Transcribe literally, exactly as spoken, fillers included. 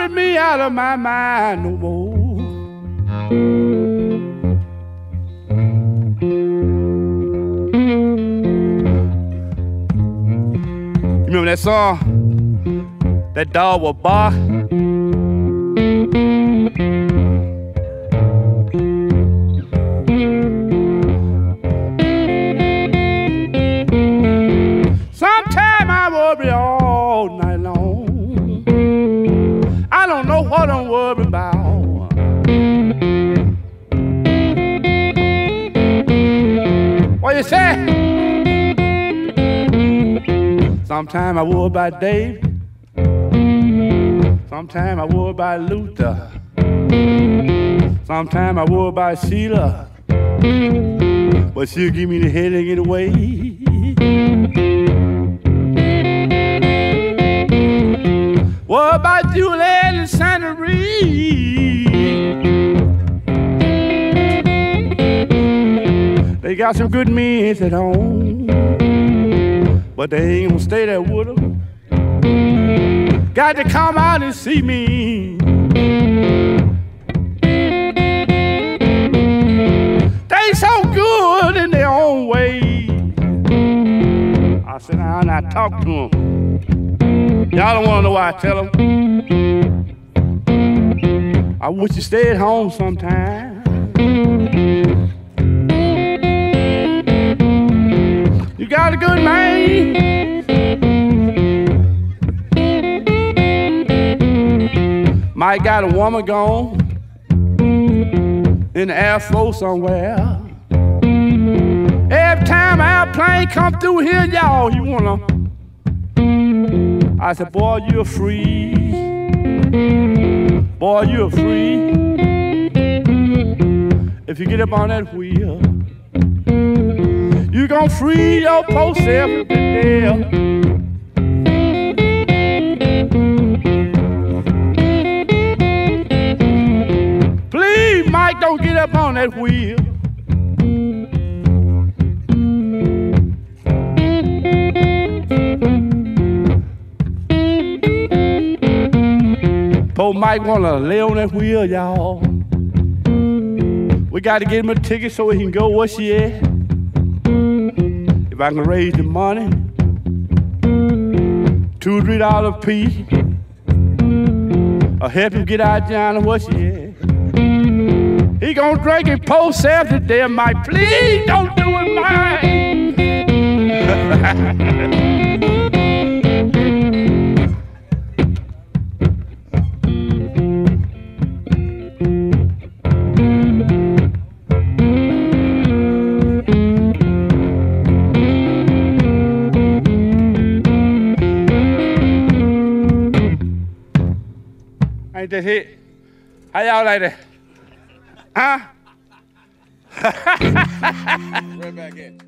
worry me out of my mind no more. You remember that song? That dog will bark. Sometime I worry all night long. I don't know what I'm worried about. What you say? Sometime I worry about Dave. Sometime I worry about Luther. Sometime I worry about Sheila. But she'll give me the headache anyway. What about Juliet and Santa Reed? They got some good men at home, but they ain't gonna stay there with them. Got to come out and see me. They so good in their own way. I sit down and I talk to them. Y'all don't want to know why I tell them. I wish you stayed home sometime. You got a good man. Might got a woman gone in the Air Force somewhere. Every time an airplane come through here, y'all, you wanna. I said, boy, you're free. Boy, you're free. If you get up on that wheel, you gon' free your poor self every day. Please, Mike, don't get up on that wheel. Poor Mike wanna lay on that wheel, y'all. We gotta get him a ticket so he can go where she at. If I can raise the money, two or three dollars a piece, or help him get out down where she at. He gonna drink his poor self to death, Mike. Please don't do it, Mike. Ain't that it? How y'all like that? Huh? Right back in.